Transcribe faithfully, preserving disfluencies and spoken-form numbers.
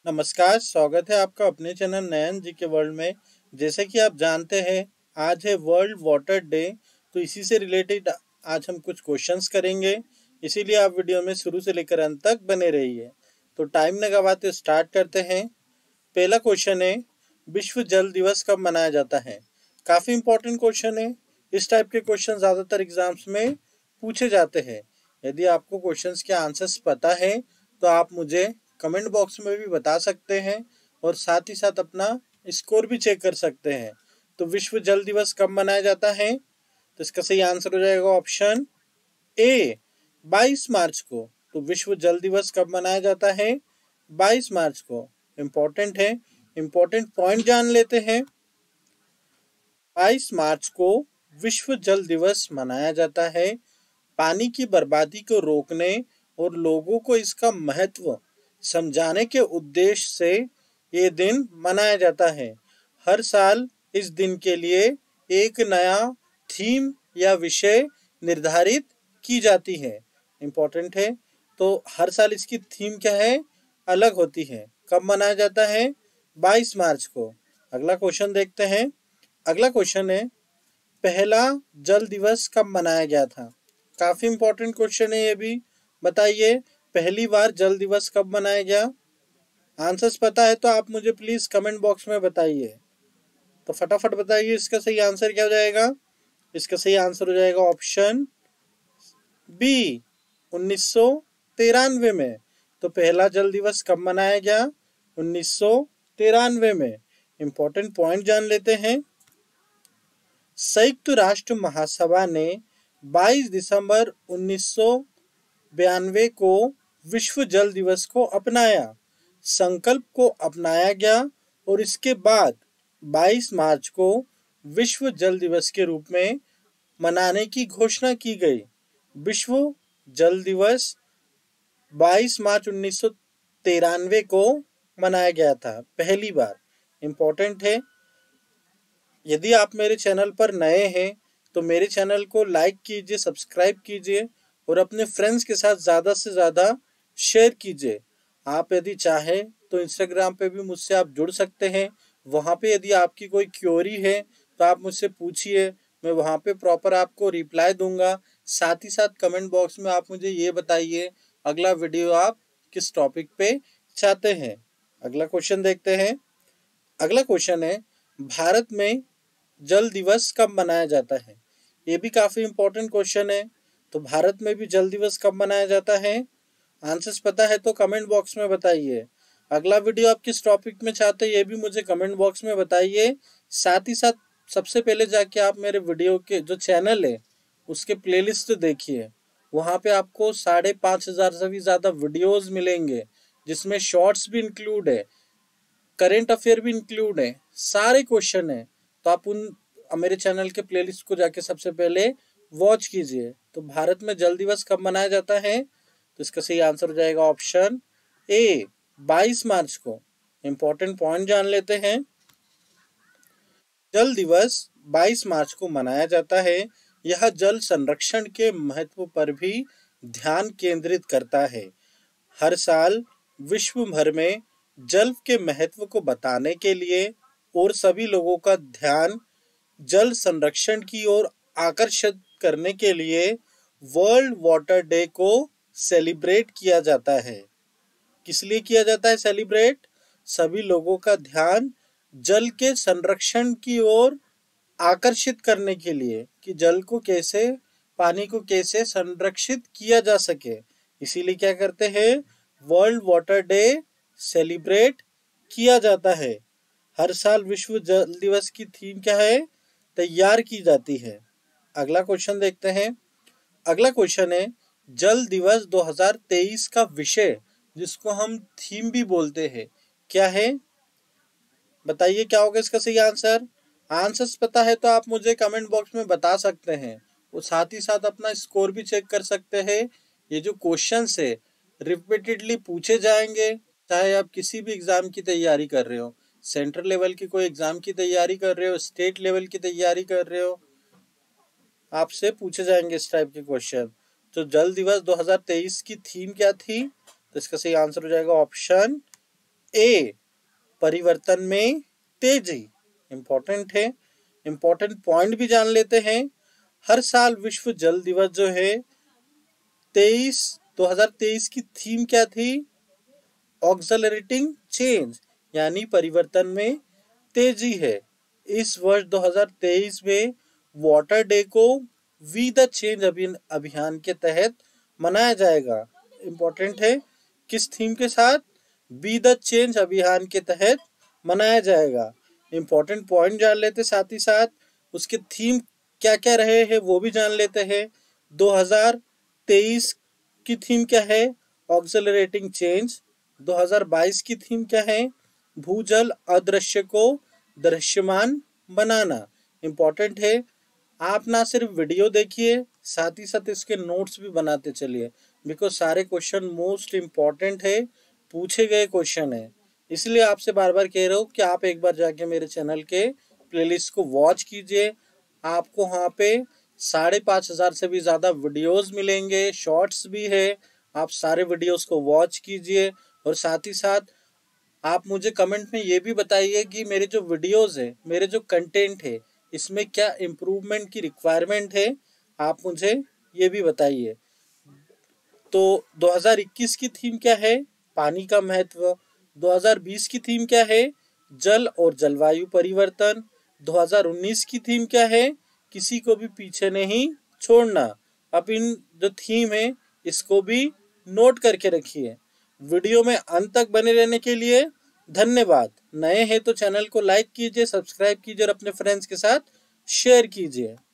नमस्कार, स्वागत है आपका अपने चैनल नयन जी के वर्ल्ड में। जैसे कि आप जानते हैं, आज है वर्ल्ड वाटर डे। तो इसी से रिलेटेड आज हम कुछ क्वेश्चंस करेंगे, इसीलिए आप वीडियो में शुरू से लेकर अंत तक बने रहिए। तो टाइम न गवाते स्टार्ट करते हैं। पहला क्वेश्चन है, विश्व जल दिवस कब मनाया जाता है? काफ़ी इंपॉर्टेंट क्वेश्चन है। इस टाइप के क्वेश्चन ज़्यादातर एग्जाम्स में पूछे जाते हैं। यदि आपको क्वेश्चंस के आंसर्स पता है तो आप मुझे कमेंट बॉक्स में भी बता सकते हैं और साथ ही साथ अपना स्कोर भी चेक कर सकते हैं। तो विश्व जल दिवस कब मनाया जाता है? तो इसका सही आंसर हो जाएगा ऑप्शन ए, बाईस मार्च को। तो विश्व जल दिवस कब मनाया जाता है? बाईस मार्च को। इम्पोर्टेंट है, इम्पोर्टेंट पॉइंट जान लेते हैं। बाईस मार्च को विश्व जल दिवस मनाया जाता है पानी की बर्बादी को रोकने और लोगों को इसका महत्व समझाने के उद्देश्य से ये दिन मनाया जाता है। हर साल इस दिन के लिए एक नया थीम या विषय निर्धारित की जाती है। इम्पोर्टेंट है। तो हर साल इसकी थीम क्या है? अलग होती है। कब मनाया जाता है? बाईस मार्च को। अगला क्वेश्चन देखते हैं। अगला क्वेश्चन है, पहला जल दिवस कब मनाया गया था? काफी इंपॉर्टेंट क्वेश्चन है ये भी। बताइए, पहली बार जल दिवस कब मनाया गया? आंसर्स पता है तो आप मुझे प्लीज कमेंट बॉक्स में बताइए। तो फटाफट बताइए, इसका सही आंसर क्या हो जाएगा? इसका सही आंसर हो जाएगा ऑप्शन बी, उन्नीस सौ तिरानवे में। तो पहला जल दिवस कब मनाया गया? उन्नीस सौ तिरानवे में। इंपॉर्टेंट पॉइंट जान लेते हैं। संयुक्त राष्ट्र महासभा ने बाईस दिसंबर उन्नीस सौ बयानवे को विश्व जल दिवस को अपनाया। संकल्प को अपनाया गया और इसके बाद बाईस मार्च को विश्व जल दिवस के रूप में मनाने की घोषणा की गई। विश्व जल दिवस बाईस मार्च उन्नीस सौ तिरानवे को मनाया गया था पहली बार। इम्पोर्टेंट है। यदि आप मेरे चैनल पर नए हैं तो मेरे चैनल को लाइक कीजिए, सब्सक्राइब कीजिए और अपने फ्रेंड्स के साथ ज़्यादा से ज़्यादा शेयर कीजिए। आप यदि चाहें तो इंस्टाग्राम पे भी मुझसे आप जुड़ सकते हैं। वहाँ पे यदि आपकी कोई क्वेरी है तो आप मुझसे पूछिए, मैं वहाँ पे प्रॉपर आपको रिप्लाई दूंगा। साथ ही साथ कमेंट बॉक्स में आप मुझे ये बताइए अगला वीडियो आप किस टॉपिक पे चाहते हैं। अगला क्वेश्चन देखते हैं। अगला क्वेश्चन है, भारत में जल दिवस कब मनाया जाता है? ये भी काफी इंपॉर्टेंट क्वेश्चन है। तो भारत में भी जल दिवस कब मनाया जाता है? आंसर्स पता है तो कमेंट बॉक्स में बताइए। अगला वीडियो आप किस टॉपिक में चाहते हैं ये भी मुझे कमेंट बॉक्स में बताइए। साथ ही साथ सबसे पहले जाके आप मेरे वीडियो के जो चैनल है उसके प्लेलिस्ट देखिए। वहाँ पे आपको साढ़े पाँच हजार से भी ज़्यादा वीडियोस मिलेंगे, जिसमें शॉर्ट्स भी इंक्लूड है, करेंट अफेयर भी इंक्लूड है, सारे क्वेश्चन है। तो आप उन मेरे चैनल के प्लेलिस्ट को जाके सबसे पहले वॉच कीजिए। तो भारत में जल दिवस कब मनाया जाता है? तो इसका सही आंसर हो जाएगा ऑप्शन ए, बाईस मार्च को। इंपॉर्टेंट पॉइंट जान लेते हैं। जल दिवस बाईस मार्च को मनाया जाता है। यह जल संरक्षण के महत्व पर भी ध्यान केंद्रित करता है। हर साल विश्व भर में जल के महत्व को बताने के लिए और सभी लोगों का ध्यान जल संरक्षण की ओर आकर्षित करने के लिए वर्ल्ड वाटर डे को सेलिब्रेट किया जाता है। किस लिए किया जाता है सेलिब्रेट? सभी लोगों का ध्यान जल के संरक्षण की ओर आकर्षित करने के लिए कि जल को कैसे, पानी को कैसे संरक्षित किया जा सके। इसीलिए क्या करते हैं? वर्ल्ड वाटर डे सेलिब्रेट किया जाता है। हर साल विश्व जल दिवस की थीम क्या है? तैयार की जाती है। अगला क्वेश्चन देखते हैं। अगला क्वेश्चन है, जल दिवस दो हज़ार तेईस का विषय जिसको हम थीम भी बोलते हैं क्या है? बताइए क्या होगा इसका सही आंसर? आंसर्स पता है तो आप मुझे कमेंट बॉक्स में बता सकते हैं और साथ ही साथ अपना स्कोर भी चेक कर सकते हैं। ये जो क्वेश्चंस है रिपीटेडली पूछे जाएंगे, चाहे आप किसी भी एग्जाम की तैयारी कर रहे हो, सेंट्रल लेवल की कोई एग्जाम की तैयारी कर रहे हो, स्टेट लेवल की तैयारी कर रहे हो, आपसे पूछे जाएंगे इस टाइप के क्वेश्चन। तो जल दिवस दो हज़ार तेईस की थीम क्या थी? तो इसका सही आंसर हो जाएगा ऑप्शन ए परिवर्तन में तेजी। इंपॉर्टेंट है, इंपॉर्टेंट पॉइंट भी जान लेते हैं। हर साल विश्व जल दिवस जो है तेईस दो हजार तेईस की थीम क्या थी? ऑक्सलरेटिंग चेंज, यानी परिवर्तन में तेजी है। इस वर्ष दो हजार तेईस में वाटर डे को वी द चेंज अभियान के तहत मनाया जाएगा। इंपॉर्टेंट है, किस थीम के साथ? बी द चेंज अभियान के तहत मनाया जाएगा। इंपॉर्टेंट पॉइंट जान लेते, साथ ही साथ उसके थीम क्या क्या रहे हैं वो भी जान लेते हैं। दो हजार तेईस की थीम क्या है? Accelerating change. दो हजार बाईस की थीम क्या है? भूजल अदृश्य को दृश्यमान बनाना। इंपॉर्टेंट है, आप ना सिर्फ वीडियो देखिए, साथ ही साथ इसके नोट्स भी बनाते चलिए, बिकॉज सारे क्वेश्चन मोस्ट इम्पॉर्टेंट है, पूछे गए क्वेश्चन है। इसलिए आपसे बार बार कह रहा हूँ कि आप एक बार जाके मेरे चैनल के प्लेलिस्ट को वॉच कीजिए। आपको वहाँ पे साढ़े पाँच हजार से भी ज़्यादा वीडियोस मिलेंगे, शॉर्ट्स भी है। आप सारे वीडियोस को वॉच कीजिए और साथ ही साथ आप मुझे कमेंट में ये भी बताइए कि मेरे जो वीडियोस है, मेरे जो कंटेंट है, इसमें क्या इम्प्रूवमेंट की रिक्वायरमेंट है, आप मुझे ये भी बताइए। तो दो हजार इक्कीस की थीम क्या है? पानी का महत्व। दो हजार बीस की थीम क्या है? जल और जलवायु परिवर्तन। दो हजार उन्नीस की थीम क्या है? किसी को भी पीछे नहीं छोड़ना। अब इन जो थीम है इसको भी नोट करके रखिए। वीडियो में अंत तक बने रहने के लिए धन्यवाद। नए हैं तो चैनल को लाइक कीजिए, सब्सक्राइब कीजिए और अपने फ्रेंड्स के साथ शेयर कीजिए।